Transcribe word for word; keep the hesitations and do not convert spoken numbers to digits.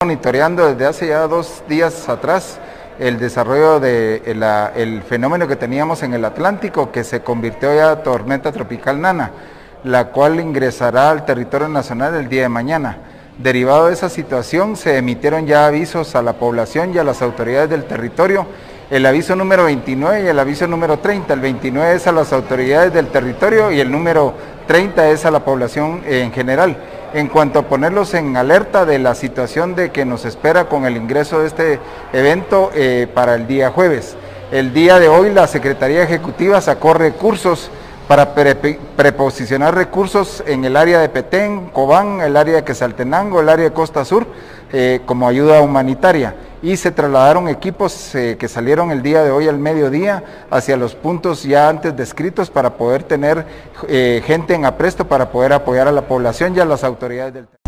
monitoreando desde hace ya dos días atrás el desarrollo de la, el fenómeno que teníamos en el Atlántico, que se convirtió ya en tormenta tropical Nana, la cual ingresará al territorio nacional el día de mañana. Derivado de esa situación, se emitieron ya avisos a la población y a las autoridades del territorio, el aviso número veintinueve y el aviso número treinta. El veintinueve es a las autoridades del territorio y el número treinta es a la población en general, en cuanto a ponerlos en alerta de la situación de que nos espera con el ingreso de este evento eh, para el día jueves. El día de hoy la Secretaría Ejecutiva sacó recursos para pre preposicionar recursos en el área de Petén, Cobán, el área de Quetzaltenango, el área de Costa Sur, eh, como ayuda humanitaria. Y se trasladaron equipos eh, que salieron el día de hoy al mediodía hacia los puntos ya antes descritos para poder tener eh, gente en apresto para poder apoyar a la población y a las autoridades del territorio.